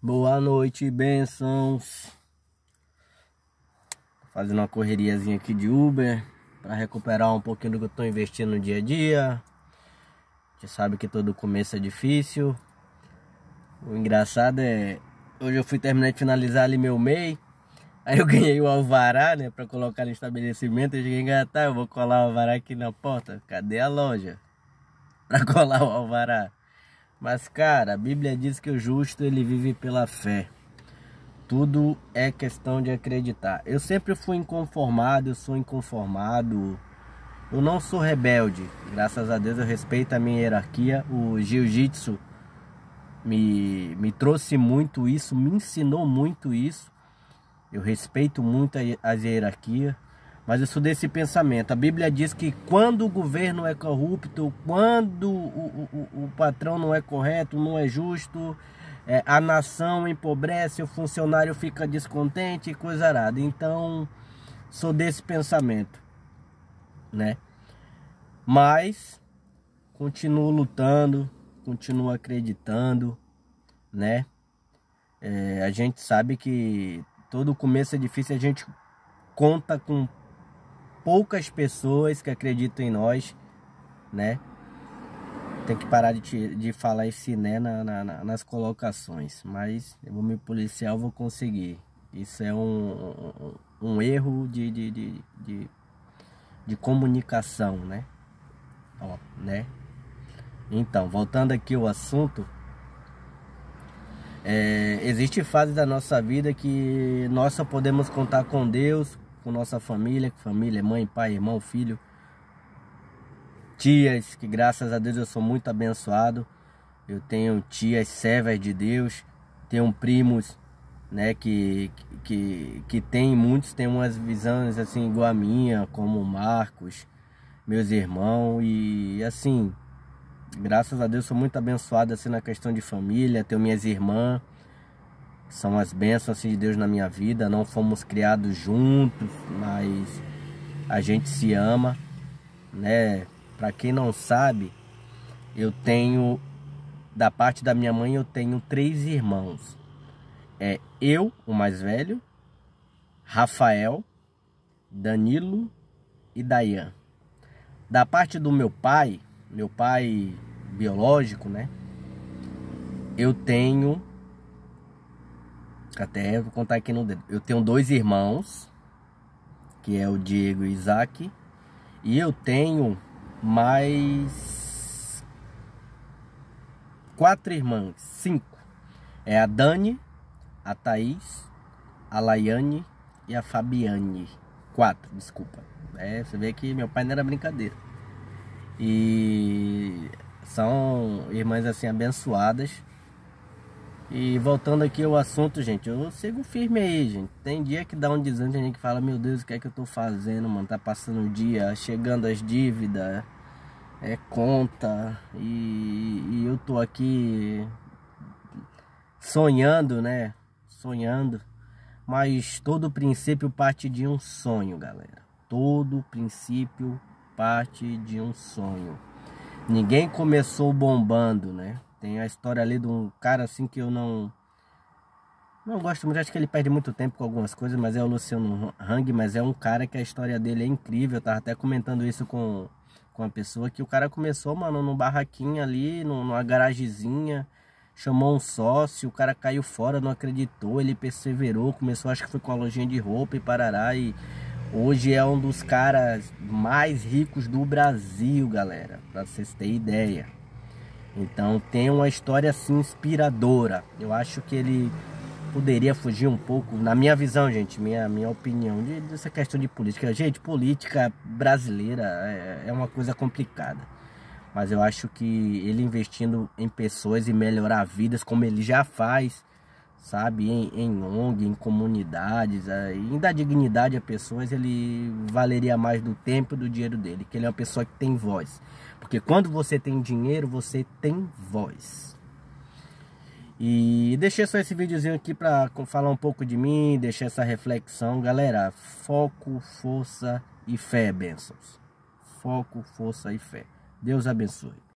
Boa noite, bênçãos. Fazendo uma correriazinha aqui de Uber para recuperar um pouquinho do que eu tô investindo no dia a dia. Você sabe que todo começo é difícil. O engraçado é, hoje eu fui terminar de finalizar ali meu MEI. Aí eu ganhei o alvará, né, para colocar no estabelecimento. Eu cheguei a engatar, eu vou colar o alvará aqui na porta. Cadê a loja para colar o alvará? Mas cara, a Bíblia diz que o justo ele vive pela fé. Tudo é questão de acreditar. Eu sempre fui inconformado, eu sou inconformado. Eu não sou rebelde. Graças a Deus eu respeito a minha hierarquia. O jiu-jitsu me trouxe muito isso, me ensinou muito isso. Eu respeito muito as hierarquias. Mas eu sou desse pensamento. A Bíblia diz que quando o governo é corrupto, quando o patrão não é correto, não é justo, a nação empobrece, o funcionário fica descontente e coisa arada. Então, sou desse pensamento, né? Mas, continuo lutando, continuo acreditando, né? A gente sabe que todo começo é difícil, a gente conta com poucas pessoas que acreditam em nós, né? Tem que parar de falar esse né nas colocações. Mas eu vou me policiar, eu vou conseguir. Isso é um erro de comunicação, né? Ó, né? Então, voltando aqui ao assunto, existe fase da nossa vida que nós só podemos contar com Deus, com nossa família, mãe, pai, irmão, filho, tias, que graças a Deus eu sou muito abençoado. Eu tenho tias servas de Deus, tenho primos, né, que muitos têm umas visões assim igual a minha, como o Marcos, meus irmãos, e assim, graças a Deus sou muito abençoado assim na questão de família. Tenho minhas irmãs, são as bênçãos assim, de Deus na minha vida. Não fomos criados juntos, mas a gente se ama, né? Para quem não sabe, eu tenho, da parte da minha mãe, eu tenho 3 irmãos. Eu, o mais velho, Rafael, Danilo e Dayan. Da parte do meu pai biológico, né? Eu tenho, até vou contar aqui no dedo. Eu tenho 2 irmãos, que é o Diego e o Isaac. E eu tenho mais 4 irmãs, 5. É a Dani, a Thaís, a Laiane e a Fabiane. 4, desculpa. Você vê que meu pai não era brincadeira. E são irmãs assim abençoadas. E voltando aqui ao assunto, gente, eu sigo firme aí, gente. Tem dia que dá um desânimo, tem gente que fala, meu Deus, o que é que eu tô fazendo, mano? Tá passando o dia, chegando as dívidas, conta, e eu tô aqui sonhando, né? Sonhando. Mas todo princípio parte de um sonho, galera. Todo princípio parte de um sonho. Ninguém começou bombando, né? Tem a história ali de um cara assim que eu não gosto muito, acho que ele perde muito tempo com algumas coisas, mas é o Luciano Hang. Mas é um cara que a história dele é incrível. Eu tava até comentando isso com a pessoa, que o cara começou, mano, num barraquinho ali, numa garagezinha, chamou um sócio, o cara caiu fora, não acreditou, ele perseverou, começou, acho que foi com a lojinha de roupa e parará, e hoje é um dos caras mais ricos do Brasil, galera, pra vocês terem ideia. Então tem uma história assim inspiradora. Eu acho que ele poderia fugir um pouco, na minha visão, gente, minha opinião, dessa questão de política. Gente, política brasileira é uma coisa complicada. Mas eu acho que ele investindo em pessoas e melhorar vidas, como ele já faz, sabe, em ONG, em comunidades, em dar dignidade a pessoas, ele valeria mais do tempo e do dinheiro dele, que ele é uma pessoa que tem voz. Porque quando você tem dinheiro, você tem voz. E deixei só esse videozinho aqui para falar um pouco de mim, deixar essa reflexão. Galera, foco, força e fé, bênçãos. Foco, força e fé. Deus abençoe.